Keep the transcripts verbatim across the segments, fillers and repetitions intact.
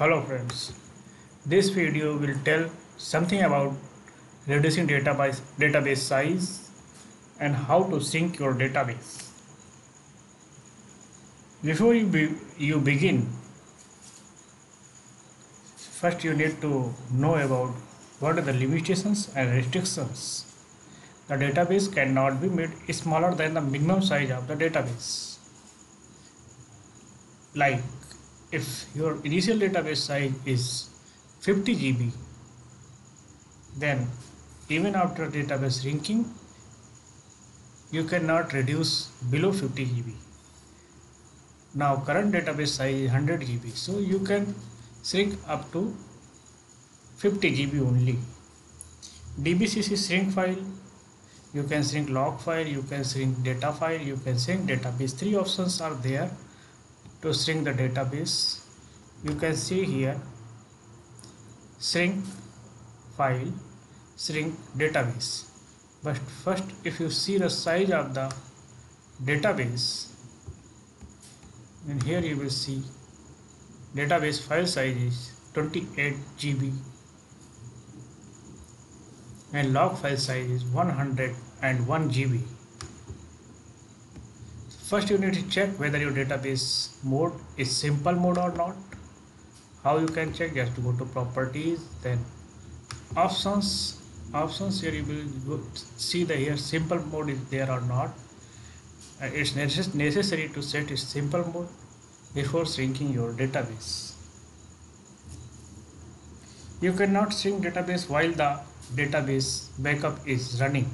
Hello friends, this video will tell something about reducing database, database size and how to sync your database. Before you, be, you begin, first you need to know about what are the limitations and restrictions. The database cannot be made smaller than the minimum size of the database. Like if your initial database size is fifty G B, then even after database shrinking, you cannot reduce below fifty G B. Now current database size is one hundred G B, so you can shrink up to fifty G B only. D B C C shrink file, you can shrink log file, you can shrink data file, you can shrink database. Three options are there to shrink the database. You can see here shrink file, shrink database. But first, if you see the size of the database, then here you will see database file size is twenty-eight G B and log file size is one hundred one G B. First you need to check whether your database mode is simple mode or not. How you can check? Just to go to properties, then options. Options here you will go see the here simple mode is there or not. Uh, it's necessary to set a simple mode before shrinking your database. You cannot shrink database while the database backup is running,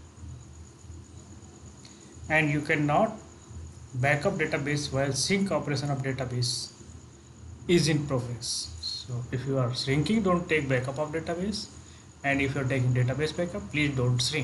and you cannot backup database while sync operation of database is in progress. So if you are shrinking, don't take backup of database, and if you are taking database backup, please don't shrink.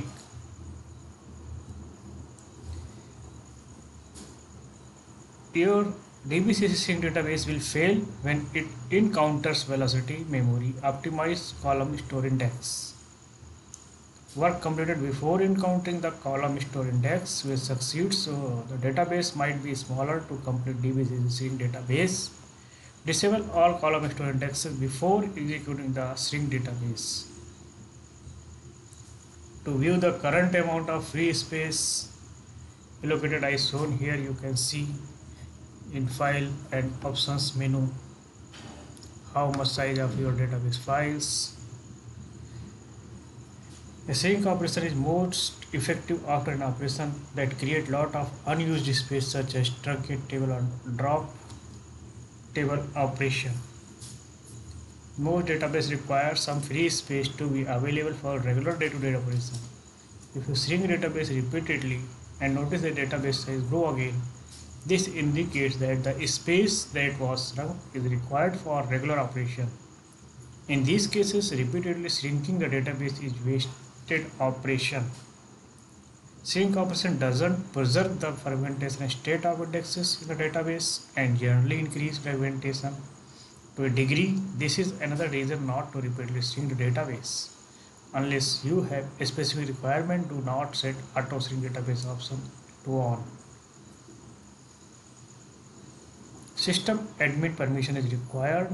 Your D B C C sync database will fail when it encounters velocity memory optimized column store index. Work completed before encountering the column store index will succeed, so the database might be smaller to complete D B C C sync database. Disable all column store indexes before executing the sync database. To view the current amount of free space allocated as shown here, you can see in file and options menu how much size of your database files. A sync operation is most effective after an operation that create lot of unused space, such as truncate table or drop table operation. Most database require some free space to be available for regular day-to-day operation. If you shrink database repeatedly and notice the database size grow again, this indicates that the space that was shrunk is required for regular operation. In these cases, repeatedly shrinking the database is wasted operation. Sync operation doesn't preserve the fragmentation state of indexes in the database and generally increase fragmentation to a degree. This is another reason not to repeatedly shrink the database. Unless you have a specific requirement, do not set auto shrink database option to on. System admin permission is required,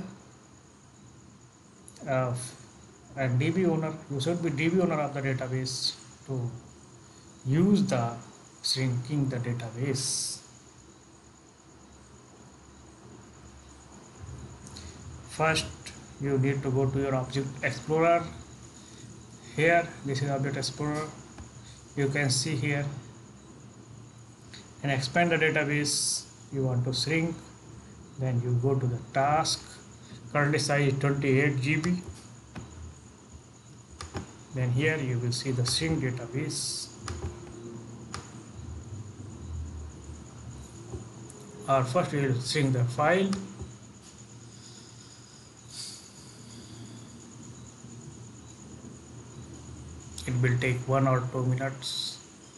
uh, and D B owner, you should be D B owner of the database to use the shrinking the database. First, you need to go to your Object Explorer. Here, this is Object Explorer. You can see here and expand the database. You want to shrink, then you go to the task. Currently size is twenty-eight G B. Then here you will see the shrink database. Or first we will shrink the file. It will take one or two minutes.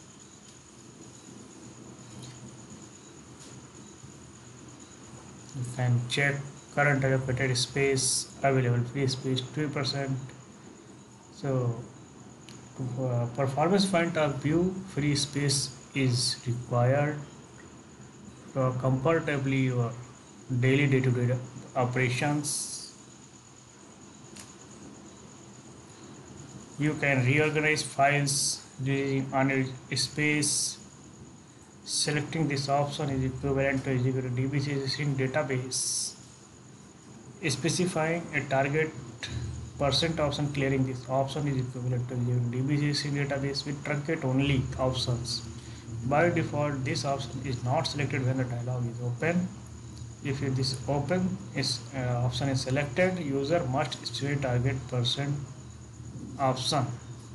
You can check current allocated space, available free space two percent. So, uh, performance point of view, free space is required uh, comfortably your daily day-to-day operations. You can reorganize files using unused space. Selecting this option is equivalent to executing D B C string database. Specifying a target percent option clearing this option is equivalent to executing D B C string database with truncate only options. By default, this option is not selected when the dialog is open. If this open is uh, option is selected, user must specify target percent option.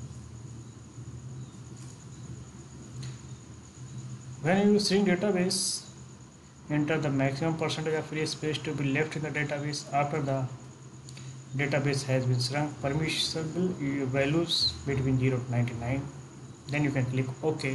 When you use string database, enter the maximum percentage of free space to be left in the database after the database has been shrunk. Permissible values between zero to ninety-nine. Then you can click OK.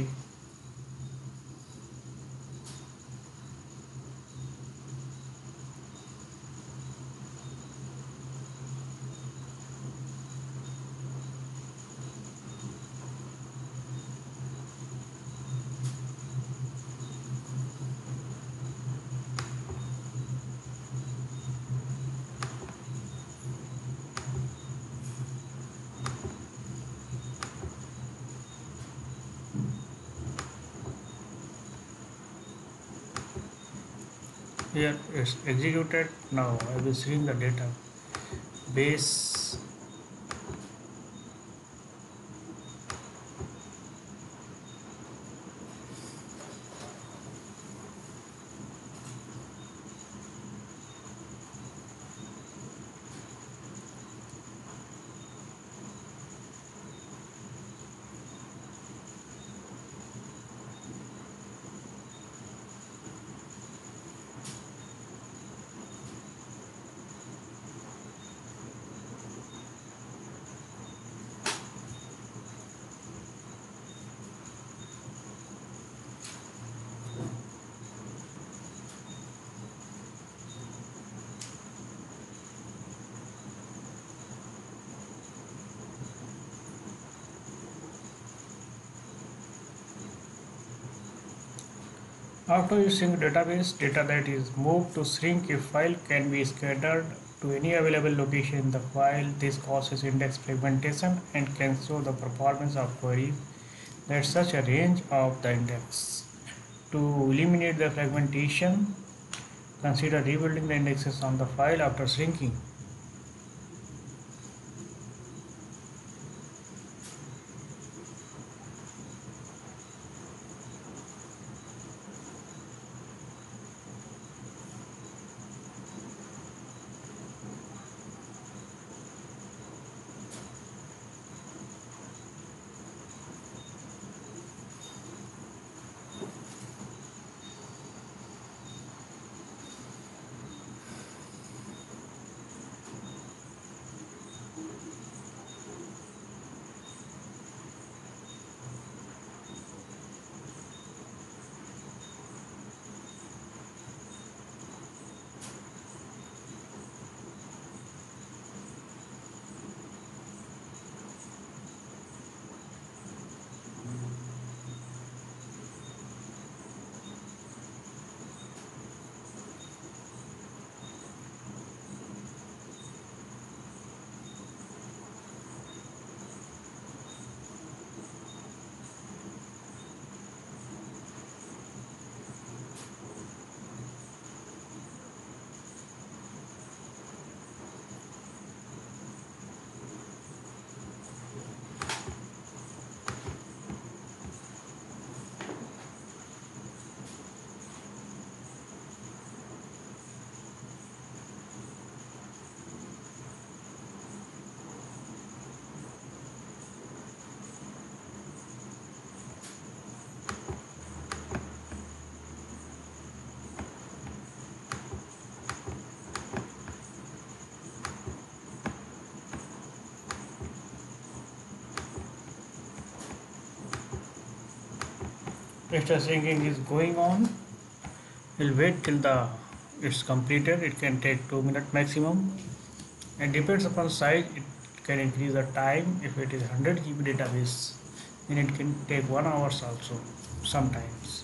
Here it's executed. Now I will shrink the data base. After you shrink database, data that is moved to shrink a file can be scattered to any available location in the file. This causes index fragmentation and can show the performance of queries that such a range of the index. To eliminate the fragmentation, consider rebuilding the indexes on the file after shrinking. Extra shrinking is going on. We'll wait till the it's completed. It can take two minutes maximum. It depends upon size. It can increase the time. If it is one hundred G B database, then it can take one hours also. Sometimes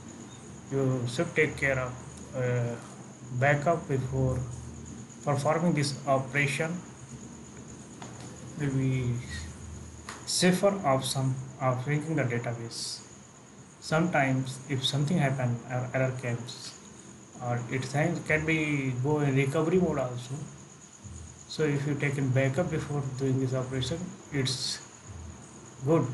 you should take care of uh, backup before performing this operation. Will be Safer option of shrinking the database. Sometimes if something happen, uh, error comes, or it can can be go in recovery mode also. So if you take in backup before doing this operation, it's good.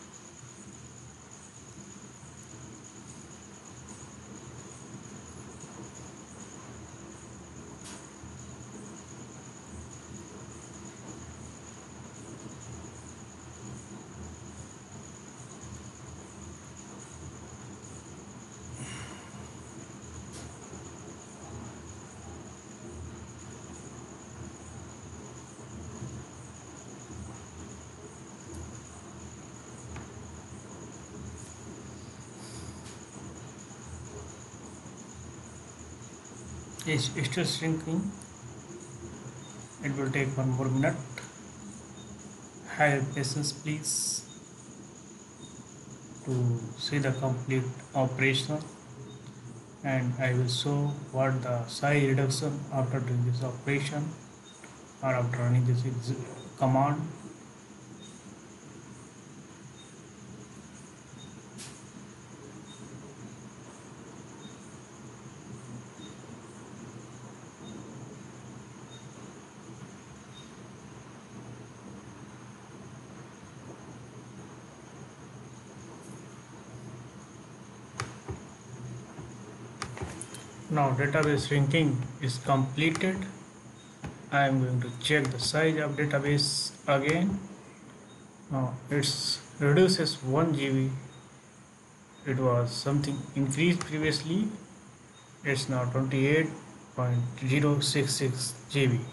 It's still shrinking. It will take one more minute. Have patience, please, to see the complete operation, and I will show what the size reduction after doing this operation or after running this command. Now database shrinking is completed. I am going to check the size of database again. Now it's reduces one G B. It was something increased previously. It's now twenty-eight point zero six six G B.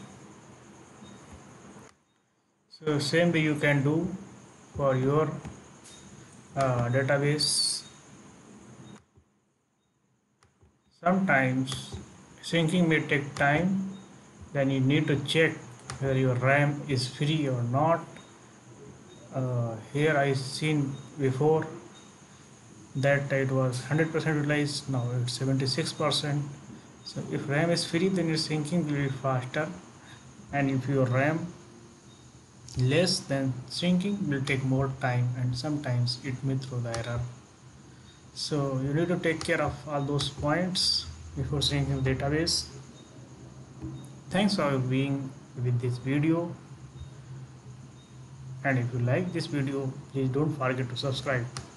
So same way you can do for your uh, database. Sometimes syncing may take time, then you need to check whether your RAM is free or not. Uh, here I seen before that it was one hundred percent utilized, now it's seventy-six percent. So if RAM is free, then your syncing will be faster, and if your RAM less, then syncing will take more time, and sometimes it may throw the error. So you need to take care of all those points before syncing the database. Thanks for being with this video, and if you like this video, please don't forget to subscribe.